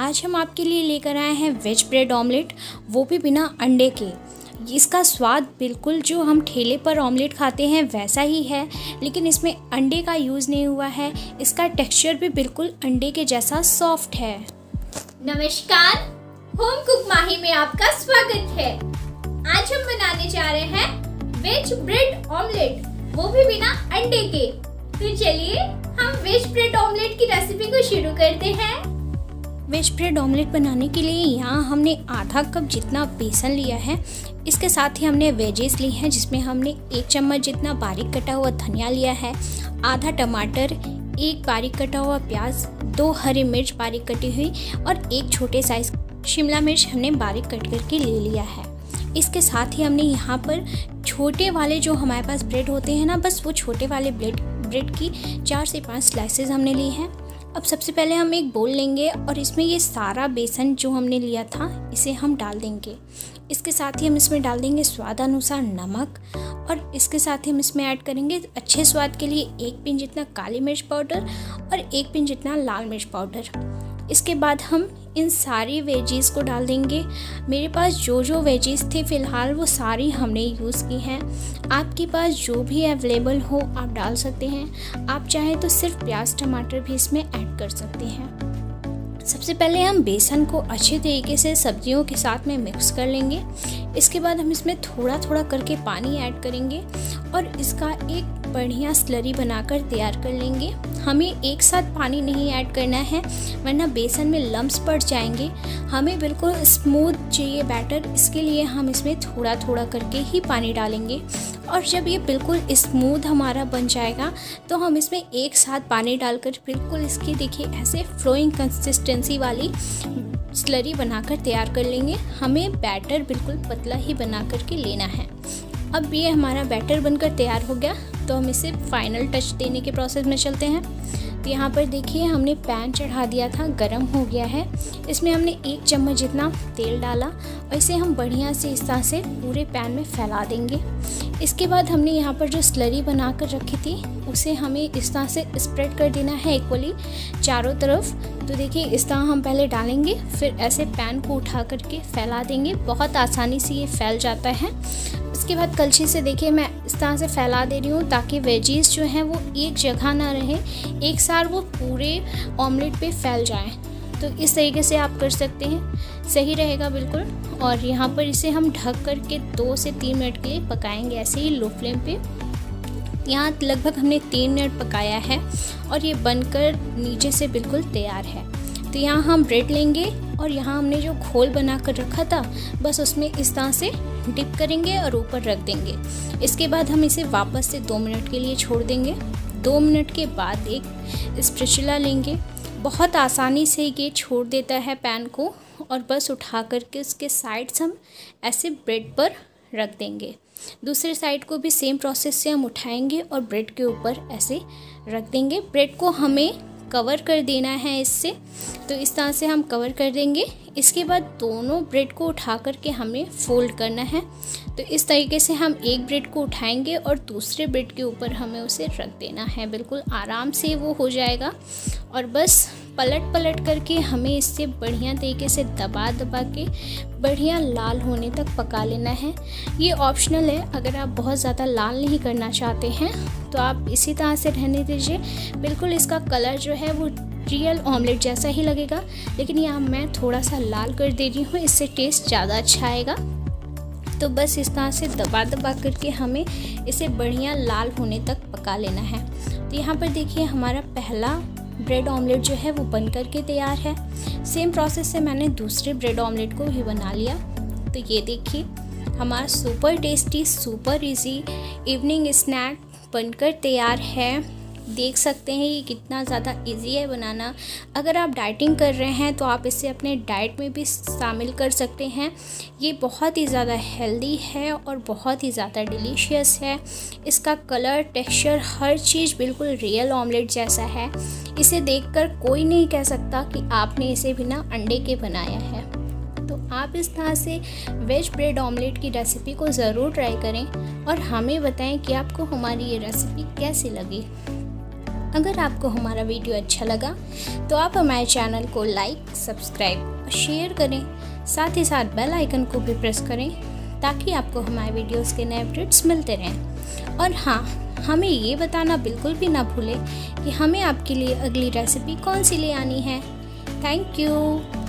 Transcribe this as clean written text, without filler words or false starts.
आज हम आपके लिए लेकर आए हैं वेज ब्रेड ऑमलेट, वो भी बिना अंडे के। इसका स्वाद बिल्कुल जो हम ठेले पर ऑमलेट खाते हैं वैसा ही है, लेकिन इसमें अंडे का यूज़ नहीं हुआ है। इसका टेक्सचर भी बिल्कुल अंडे के जैसा सॉफ्ट है। नमस्कार, होम कुक माही में आपका स्वागत है। आज हम बनाने जा रहे हैं वेज ब्रेड ऑमलेट, वो भी बिना अंडे के। तो चलिए हम वेज ब्रेड ऑमलेट की रेसिपी को शुरू करते हैं। वेज ब्रेड ऑमलेट बनाने के लिए यहाँ हमने आधा कप जितना बेसन लिया है। इसके साथ ही हमने वेजेस ली हैं, जिसमें हमने 1 चम्मच जितना बारीक कटा हुआ धनिया लिया है, आधा टमाटर, 1 बारीक कटा हुआ प्याज, 2 हरी मिर्च बारीक कटी हुई और 1 छोटे साइज शिमला मिर्च हमने बारीक कट करके ले लिया है। इसके साथ ही हमने यहाँ पर छोटे वाले जो हमारे पास ब्रेड होते हैं ना, बस वो छोटे वाले ब्रेड की 4 से 5 स्लाइसेस हमने ली हैं। अब सबसे पहले हम एक बोल लेंगे और इसमें ये सारा बेसन जो हमने लिया था इसे हम डाल देंगे। इसके साथ ही हम इसमें डाल देंगे स्वाद अनुसार नमक, और इसके साथ ही हम इसमें ऐड करेंगे अच्छे स्वाद के लिए 1 पिंच जितना काली मिर्च पाउडर और 1 पिंच जितना लाल मिर्च पाउडर। इसके बाद हम इन सारी वेजीज को डाल देंगे। मेरे पास जो वेजीज थे फ़िलहाल वो सारी हमने यूज़ की हैं। आपके पास जो भी अवेलेबल हो आप डाल सकते हैं। आप चाहें तो सिर्फ प्याज टमाटर भी इसमें ऐड कर सकते हैं। सबसे पहले हम बेसन को अच्छे तरीके से सब्जियों के साथ में मिक्स कर लेंगे। इसके बाद हम इसमें थोड़ा थोड़ा करके पानी ऐड करेंगे और इसका एक बढ़िया स्लरी बनाकर तैयार कर लेंगे। हमें एक साथ पानी नहीं ऐड करना है, वरना बेसन में लम्प्स पड़ जाएंगे। हमें बिल्कुल स्मूथ चाहिए बैटर, इसके लिए हम इसमें थोड़ा थोड़ा करके ही पानी डालेंगे। और जब ये बिल्कुल स्मूथ हमारा बन जाएगा तो हम इसमें एक साथ पानी डालकर बिल्कुल इसकी देखिए ऐसे फ्लोइंग कंसिस्टेंसी वाली स्लरी बनाकर तैयार कर लेंगे। हमें बैटर बिल्कुल पतला ही बना करके लेना है। अब ये हमारा बैटर बनकर तैयार हो गया, तो हम इसे फाइनल टच देने के प्रोसेस में चलते हैं। तो यहाँ पर देखिए हमने पैन चढ़ा दिया था, गरम हो गया है। इसमें हमने 1 चम्मच जितना तेल डाला और इसे हम बढ़िया से इस तरह से पूरे पैन में फैला देंगे। इसके बाद हमने यहाँ पर जो स्लरी बना कर रखी थी उसे हमें इस तरह से स्प्रेड कर देना है इक्वली चारों तरफ। तो देखिए इस तरह हम पहले डालेंगे, फिर ऐसे पैन को उठा करके फैला देंगे। बहुत आसानी से ये फैल जाता है। इसके बाद कलछी से देखिए मैं इस तरह से फैला दे रही हूँ ताकि वेजीज जो हैं वो एक जगह ना रहे, एक साथ वो पूरे ऑमलेट पे फैल जाएं। तो इस तरीके से आप कर सकते हैं, सही रहेगा बिल्कुल। और यहाँ पर इसे हम ढक करके 2 से 3 मिनट के लिए पकाएंगे, ऐसे ही लो फ्लेम पे। यहाँ लगभग हमने 3 मिनट पकाया है और ये बनकर नीचे से बिल्कुल तैयार है। तो यहाँ हम ब्रेड लेंगे और यहाँ हमने जो घोल बना कर रखा था बस उसमें इस तरह से डिप करेंगे और ऊपर रख देंगे। इसके बाद हम इसे वापस से 2 मिनट के लिए छोड़ देंगे। 2 मिनट के बाद एक स्पैचुला लेंगे, बहुत आसानी से ये छोड़ देता है पैन को, और बस उठा करके उसके साइड्स हम ऐसे ब्रेड पर रख देंगे। दूसरे साइड को भी सेम प्रोसेस से हम उठाएंगे और ब्रेड के ऊपर ऐसे रख देंगे। ब्रेड को हमें कवर कर देना है इससे, तो इस तरह से हम कवर कर देंगे। इसके बाद दोनों ब्रेड को उठा करके हमें फोल्ड करना है। तो इस तरीके से हम एक ब्रेड को उठाएंगे और दूसरे ब्रेड के ऊपर हमें उसे रख देना है। बिल्कुल आराम से वो हो जाएगा और बस पलट करके हमें इससे बढ़िया तरीके से दबा के बढ़िया लाल होने तक पका लेना है। ये ऑप्शनल है, अगर आप बहुत ज़्यादा लाल नहीं करना चाहते हैं तो आप इसी तरह से रहने दीजिए। बिल्कुल इसका कलर जो है वो रियल ऑमलेट जैसा ही लगेगा, लेकिन यहाँ मैं थोड़ा सा लाल कर दे रही हूँ, इससे टेस्ट ज़्यादा अच्छा आएगा। तो बस इस तरह से दबा करके हमें इसे बढ़िया लाल होने तक पका लेना है। तो यहाँ पर देखिए हमारा पहला ब्रेड ऑमलेट जो है वो बन करके तैयार है। सेम प्रोसेस से मैंने दूसरे ब्रेड ऑमलेट को भी बना लिया। तो ये देखिए हमारा super tasty, super easy evening snack बनकर तैयार है। देख सकते हैं ये कितना ज़्यादा इजी है बनाना। अगर आप डाइटिंग कर रहे हैं तो आप इसे अपने डाइट में भी शामिल कर सकते हैं। ये बहुत ही ज़्यादा हेल्दी है और बहुत ही ज़्यादा डिलीशियस है। इसका कलर, टेक्सचर, हर चीज़ बिल्कुल रियल ऑमलेट जैसा है। इसे देखकर कोई नहीं कह सकता कि आपने इसे बिना अंडे के बनाया है। तो आप इस तरह से वेज ब्रेड ऑमलेट की रेसिपी को ज़रूर ट्राई करें और हमें बताएं कि आपको हमारी ये रेसिपी कैसी लगी। अगर आपको हमारा वीडियो अच्छा लगा तो आप हमारे चैनल को लाइक, सब्सक्राइब और शेयर करें। साथ ही साथ बेल आइकन को भी प्रेस करें ताकि आपको हमारे वीडियोस के नए अपडेट्स मिलते रहें। और हाँ, हमें ये बताना बिल्कुल भी ना भूलें कि हमें आपके लिए अगली रेसिपी कौन सी ले आनी है। Thank you.